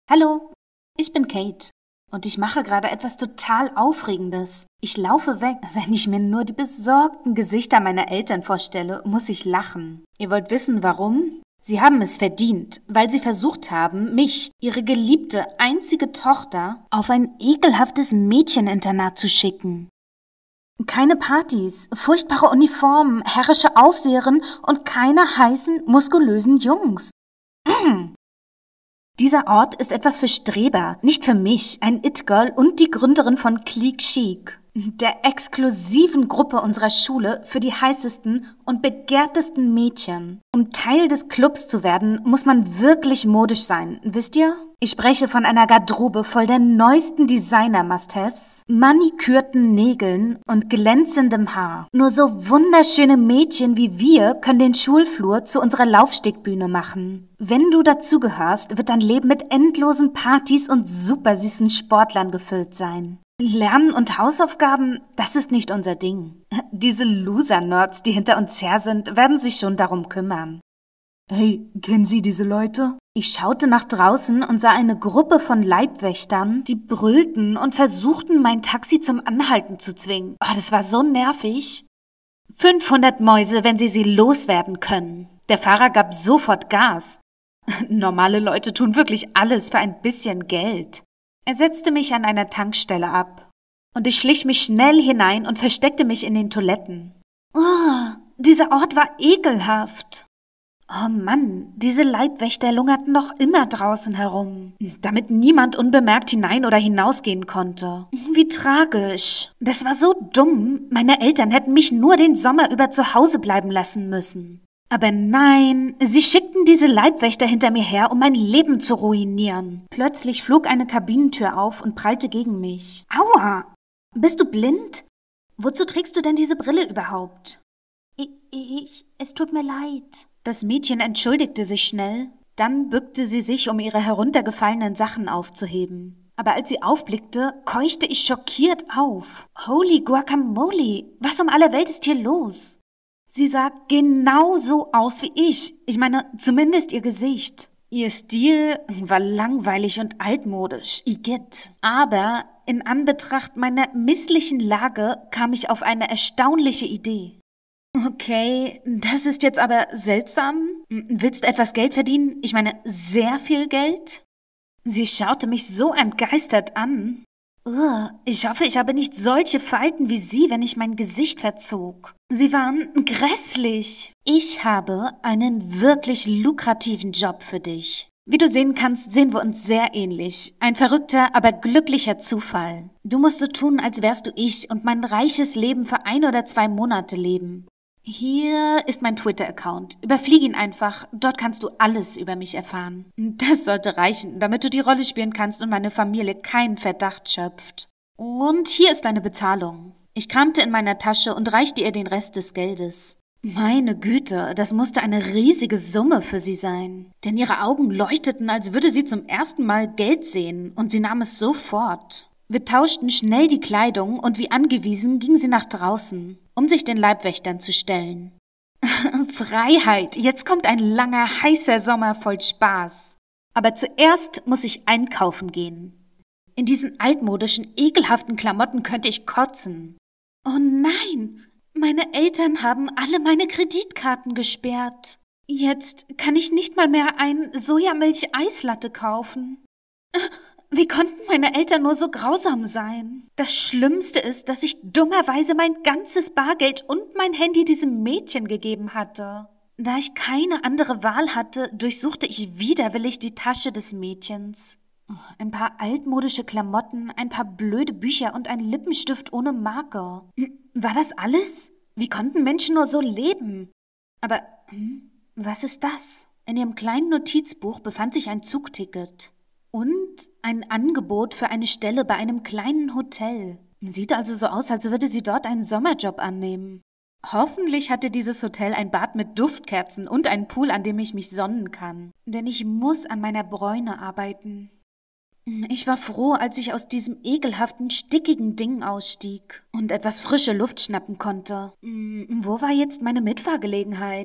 Hallo, ich bin Kate und ich mache gerade etwas total Aufregendes. Ich laufe weg. Wenn ich mir nur die besorgten Gesichter meiner Eltern vorstelle, muss ich lachen. Ihr wollt wissen, warum? Sie haben es verdient, weil sie versucht haben, mich, ihre geliebte, einzige Tochter, auf ein ekelhaftes Mädcheninternat zu schicken. Keine Partys, furchtbare Uniformen, herrische Aufseherinnen und keine heißen, muskulösen Jungs. Dieser Ort ist etwas für Streber, nicht für mich, ein It-Girl und die Gründerin von Clique Chic, der exklusiven Gruppe unserer Schule für die heißesten und begehrtesten Mädchen. Um Teil des Clubs zu werden, muss man wirklich modisch sein, wisst ihr? Ich spreche von einer Garderobe voll der neuesten Designer-Must-Haves, manikürten Nägeln und glänzendem Haar. Nur so wunderschöne Mädchen wie wir können den Schulflur zu unserer Laufstegbühne machen. Wenn du dazugehörst, wird dein Leben mit endlosen Partys und supersüßen Sportlern gefüllt sein. Lernen und Hausaufgaben, das ist nicht unser Ding. Diese Loser-Nerds, die hinter uns her sind, werden sich schon darum kümmern. Hey, kennen Sie diese Leute? Ich schaute nach draußen und sah eine Gruppe von Leibwächtern, die brüllten und versuchten, mein Taxi zum Anhalten zu zwingen. Oh, das war so nervig. 500 Mäuse, wenn sie loswerden können. Der Fahrer gab sofort Gas. Normale Leute tun wirklich alles für ein bisschen Geld. Er setzte mich an einer Tankstelle ab. Und ich schlich mich schnell hinein und versteckte mich in den Toiletten. Oh, dieser Ort war ekelhaft. Oh Mann, diese Leibwächter lungerten noch immer draußen herum, damit niemand unbemerkt hinein oder hinausgehen konnte. Wie tragisch. Das war so dumm. Meine Eltern hätten mich nur den Sommer über zu Hause bleiben lassen müssen. Aber nein, sie schickten diese Leibwächter hinter mir her, um mein Leben zu ruinieren. Plötzlich flog eine Kabinentür auf und prallte gegen mich. Aua! Bist du blind? Wozu trägst du denn diese Brille überhaupt? Es tut mir leid. Das Mädchen entschuldigte sich schnell, dann bückte sie sich, um ihre heruntergefallenen Sachen aufzuheben. Aber als sie aufblickte, keuchte ich schockiert auf. Holy Guacamole, was um alle Welt ist hier los? Sie sah genau so aus wie ich. Ich meine, zumindest ihr Gesicht. Ihr Stil war langweilig und altmodisch, igitt. Aber in Anbetracht meiner misslichen Lage kam ich auf eine erstaunliche Idee. Okay, das ist jetzt aber seltsam. Willst du etwas Geld verdienen? Ich meine, sehr viel Geld? Sie schaute mich so entgeistert an. Ich hoffe, ich habe nicht solche Falten wie Sie, wenn ich mein Gesicht verzog. Sie waren grässlich. Ich habe einen wirklich lukrativen Job für dich. Wie du sehen kannst, sehen wir uns sehr ähnlich. Ein verrückter, aber glücklicher Zufall. Du musst so tun, als wärst du ich und mein reiches Leben für 1 oder 2 Monate leben. Hier ist mein Twitter-Account. Überflieg ihn einfach. Dort kannst du alles über mich erfahren. Das sollte reichen, damit du die Rolle spielen kannst und meine Familie keinen Verdacht schöpft. Und hier ist deine Bezahlung. Ich kramte in meiner Tasche und reichte ihr den Rest des Geldes. Meine Güte, das musste eine riesige Summe für sie sein. Denn ihre Augen leuchteten, als würde sie zum ersten Mal Geld sehen, und sie nahm es sofort. Wir tauschten schnell die Kleidung und wie angewiesen ging sie nach draußen, um sich den Leibwächtern zu stellen. Freiheit, jetzt kommt ein langer, heißer Sommer voll Spaß. Aber zuerst muss ich einkaufen gehen. In diesen altmodischen, ekelhaften Klamotten könnte ich kotzen. Oh nein, meine Eltern haben alle meine Kreditkarten gesperrt. Jetzt kann ich nicht mal mehr ein Sojamilch-Eislatte kaufen. Wie konnten meine Eltern nur so grausam sein? Das Schlimmste ist, dass ich dummerweise mein ganzes Bargeld und mein Handy diesem Mädchen gegeben hatte. Da ich keine andere Wahl hatte, durchsuchte ich widerwillig die Tasche des Mädchens. Ein paar altmodische Klamotten, ein paar blöde Bücher und ein Lippenstift ohne Marke. War das alles? Wie konnten Menschen nur so leben? Aber, was ist das? In ihrem kleinen Notizbuch befand sich ein Zugticket. Und ein Angebot für eine Stelle bei einem kleinen Hotel. Sieht also so aus, als würde sie dort einen Sommerjob annehmen. Hoffentlich hatte dieses Hotel ein Bad mit Duftkerzen und einen Pool, an dem ich mich sonnen kann. Denn ich muss an meiner Bräune arbeiten. Ich war froh, als ich aus diesem ekelhaften, stickigen Ding ausstieg und etwas frische Luft schnappen konnte. Wo war jetzt meine Mitfahrgelegenheit?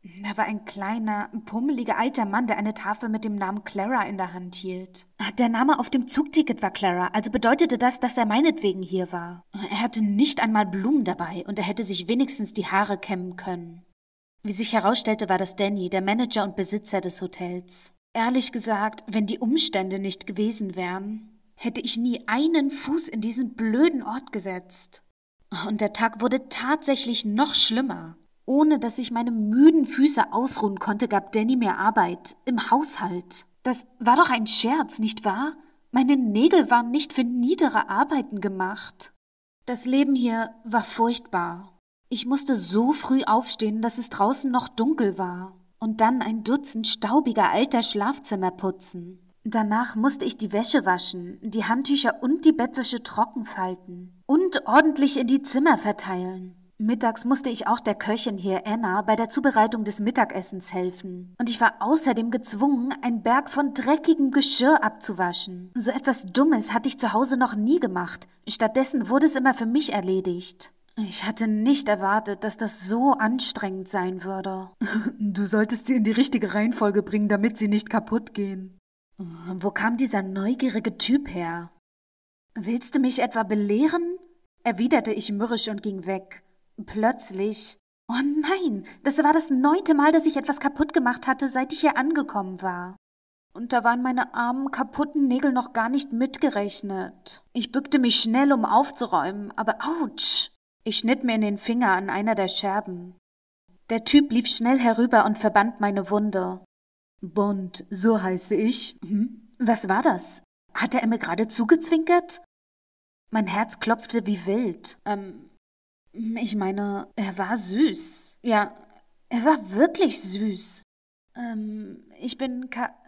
Da war ein kleiner, pummeliger alter Mann, der eine Tafel mit dem Namen Clara in der Hand hielt. Der Name auf dem Zugticket war Clara, also bedeutete das, dass er meinetwegen hier war. Er hatte nicht einmal Blumen dabei und er hätte sich wenigstens die Haare kämmen können. Wie sich herausstellte, war das Danny, der Manager und Besitzer des Hotels. Ehrlich gesagt, wenn die Umstände nicht gewesen wären, hätte ich nie einen Fuß in diesen blöden Ort gesetzt. Und der Tag wurde tatsächlich noch schlimmer. Ohne dass ich meine müden Füße ausruhen konnte, gab Danny mir Arbeit im Haushalt. Das war doch ein Scherz, nicht wahr? Meine Nägel waren nicht für niedere Arbeiten gemacht. Das Leben hier war furchtbar. Ich musste so früh aufstehen, dass es draußen noch dunkel war. Und dann ein Dutzend staubiger alter Schlafzimmer putzen. Danach musste ich die Wäsche waschen, die Handtücher und die Bettwäsche trocken falten und ordentlich in die Zimmer verteilen. Mittags musste ich auch der Köchin hier, Anna, bei der Zubereitung des Mittagessens helfen. Und ich war außerdem gezwungen, einen Berg von dreckigem Geschirr abzuwaschen. So etwas Dummes hatte ich zu Hause noch nie gemacht. Stattdessen wurde es immer für mich erledigt. Ich hatte nicht erwartet, dass das so anstrengend sein würde. Du solltest sie in die richtige Reihenfolge bringen, damit sie nicht kaputt gehen. Wo kam dieser neugierige Typ her? Willst du mich etwa belehren? Erwiderte ich mürrisch und ging weg. Plötzlich, oh nein, das war das 9. Mal, dass ich etwas kaputt gemacht hatte, seit ich hier angekommen war. Und da waren meine armen, kaputten Nägel noch gar nicht mitgerechnet. Ich bückte mich schnell, um aufzuräumen, aber ouch! Ich schnitt mir in den Finger an einer der Scherben. Der Typ lief schnell herüber und verband meine Wunde. Bond, so heiße ich. Was war das? Hatte er mir gerade zugezwinkert? Mein Herz klopfte wie wild. Ich meine, er war süß. Ja, er war wirklich süß. Ich bin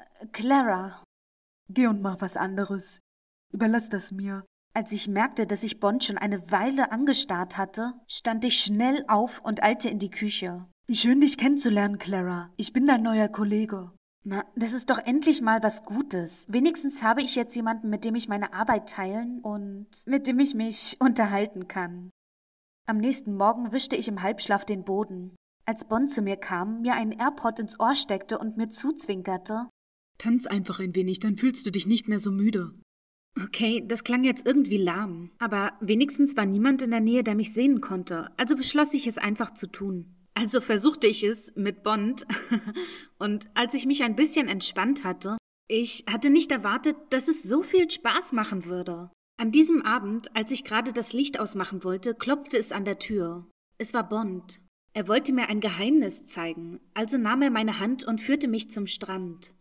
Clara. Geh und mach was anderes. Überlass das mir. Als ich merkte, dass ich Bond schon eine Weile angestarrt hatte, stand ich schnell auf und eilte in die Küche. Schön, dich kennenzulernen, Clara. Ich bin dein neuer Kollege. Na, das ist doch endlich mal was Gutes. Wenigstens habe ich jetzt jemanden, mit dem ich meine Arbeit teilen und mit dem ich mich unterhalten kann. Am nächsten Morgen wischte ich im Halbschlaf den Boden. Als Bond zu mir kam, mir einen AirPod ins Ohr steckte und mir zuzwinkerte: Tanz einfach ein wenig, dann fühlst du dich nicht mehr so müde. Okay, das klang jetzt irgendwie lahm, aber wenigstens war niemand in der Nähe, der mich sehen konnte, also beschloss ich es einfach zu tun. Also versuchte ich es mit Bond und als ich mich ein bisschen entspannt hatte, ich hatte nicht erwartet, dass es so viel Spaß machen würde. An diesem Abend, als ich gerade das Licht ausmachen wollte, klopfte es an der Tür. Es war Bond. Er wollte mir ein Geheimnis zeigen, also nahm er meine Hand und führte mich zum Strand.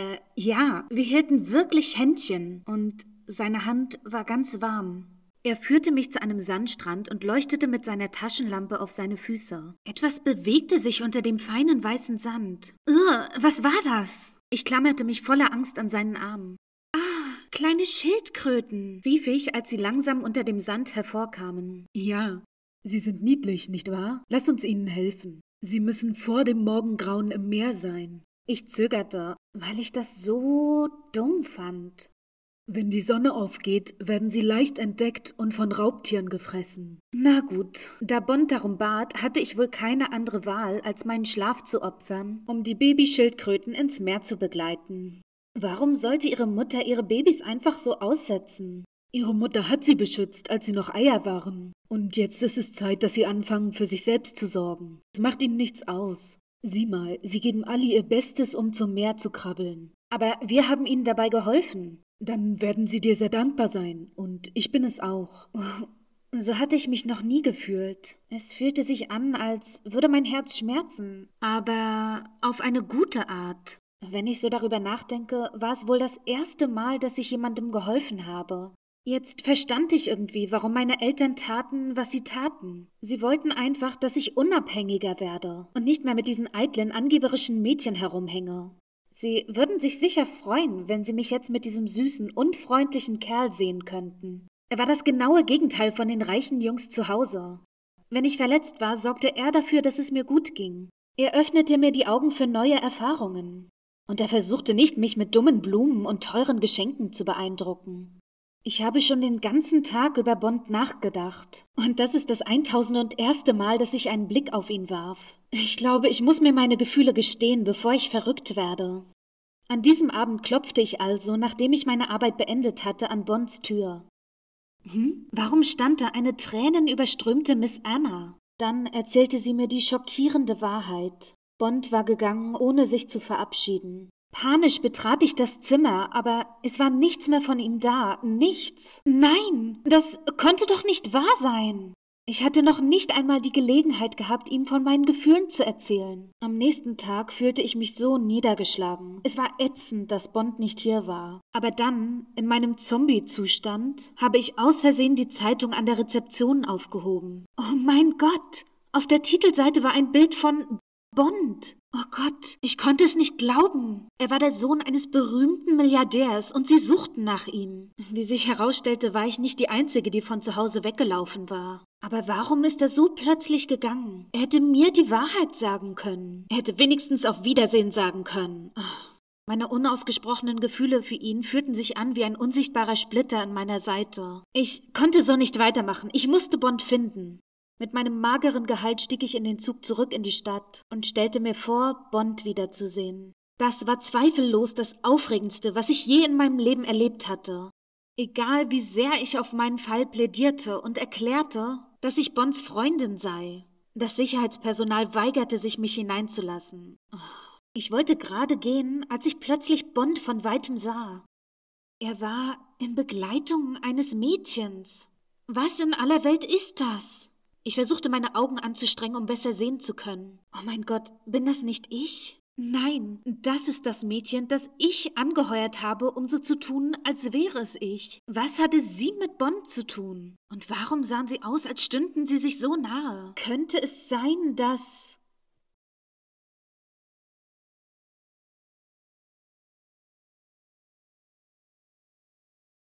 Ja, wir hielten wirklich Händchen und seine Hand war ganz warm. Er führte mich zu einem Sandstrand und leuchtete mit seiner Taschenlampe auf seine Füße. Etwas bewegte sich unter dem feinen weißen Sand. Was war das? Ich klammerte mich voller Angst an seinen Arm. Ah, kleine Schildkröten, rief ich, als sie langsam unter dem Sand hervorkamen. Ja, sie sind niedlich, nicht wahr? Lass uns ihnen helfen. Sie müssen vor dem Morgengrauen im Meer sein. Ich zögerte, weil ich das so dumm fand. Wenn die Sonne aufgeht, werden sie leicht entdeckt und von Raubtieren gefressen. Na gut, da Bond darum bat, hatte ich wohl keine andere Wahl, als meinen Schlaf zu opfern, um die Babyschildkröten ins Meer zu begleiten. Warum sollte ihre Mutter ihre Babys einfach so aussetzen? Ihre Mutter hat sie beschützt, als sie noch Eier waren. Und jetzt ist es Zeit, dass sie anfangen, für sich selbst zu sorgen. Es macht ihnen nichts aus. Sieh mal, sie geben alle ihr Bestes, um zum Meer zu krabbeln. Aber wir haben ihnen dabei geholfen. Dann werden sie dir sehr dankbar sein. Und ich bin es auch. So hatte ich mich noch nie gefühlt. Es fühlte sich an, als würde mein Herz schmerzen. Aber auf eine gute Art. Wenn ich so darüber nachdenke, war es wohl das erste Mal, dass ich jemandem geholfen habe. Jetzt verstand ich irgendwie, warum meine Eltern taten, was sie taten. Sie wollten einfach, dass ich unabhängiger werde und nicht mehr mit diesen eitlen, angeberischen Mädchen herumhänge. Sie würden sich sicher freuen, wenn sie mich jetzt mit diesem süßen und freundlichen Kerl sehen könnten. Er war das genaue Gegenteil von den reichen Jungs zu Hause. Wenn ich verletzt war, sorgte er dafür, dass es mir gut ging. Er öffnete mir die Augen für neue Erfahrungen. Und er versuchte nicht, mich mit dummen Blumen und teuren Geschenken zu beeindrucken. Ich habe schon den ganzen Tag über Bond nachgedacht. Und das ist das 1001. Mal, dass ich einen Blick auf ihn warf. Ich glaube, ich muss mir meine Gefühle gestehen, bevor ich verrückt werde. An diesem Abend klopfte ich also, nachdem ich meine Arbeit beendet hatte, an Bonds Tür. Warum stand da eine tränenüberströmte Miss Anna? Dann erzählte sie mir die schockierende Wahrheit. Bond war gegangen, ohne sich zu verabschieden. Panisch betrat ich das Zimmer, aber es war nichts mehr von ihm da. Nichts. Nein, das konnte doch nicht wahr sein. Ich hatte noch nicht einmal die Gelegenheit gehabt, ihm von meinen Gefühlen zu erzählen. Am nächsten Tag fühlte ich mich so niedergeschlagen. Es war ätzend, dass Bond nicht hier war. Aber dann, in meinem Zombie-Zustand, habe ich aus Versehen die Zeitung an der Rezeption aufgehoben. Oh mein Gott! Auf der Titelseite war ein Bild von Bond. Oh Gott, ich konnte es nicht glauben. Er war der Sohn eines berühmten Milliardärs und sie suchten nach ihm. Wie sich herausstellte, war ich nicht die Einzige, die von zu Hause weggelaufen war. Aber warum ist er so plötzlich gegangen? Er hätte mir die Wahrheit sagen können. Er hätte wenigstens auf Wiedersehen sagen können. Meine unausgesprochenen Gefühle für ihn fühlten sich an wie ein unsichtbarer Splitter an meiner Seite. Ich konnte so nicht weitermachen. Ich musste Bond finden. Mit meinem mageren Gehalt stieg ich in den Zug zurück in die Stadt und stellte mir vor, Bond wiederzusehen. Das war zweifellos das Aufregendste, was ich je in meinem Leben erlebt hatte. Egal wie sehr ich auf meinen Fall plädierte und erklärte, dass ich Bonds Freundin sei. Das Sicherheitspersonal weigerte sich, mich hineinzulassen. Ich wollte gerade gehen, als ich plötzlich Bond von weitem sah. Er war in Begleitung eines Mädchens. Was in aller Welt ist das? Ich versuchte, meine Augen anzustrengen, um besser sehen zu können. Oh mein Gott, bin das nicht ich? Nein, das ist das Mädchen, das ich angeheuert habe, um so zu tun, als wäre es ich. Was hatte sie mit Bond zu tun? Und warum sahen sie aus, als stünden sie sich so nahe? Könnte es sein, dass...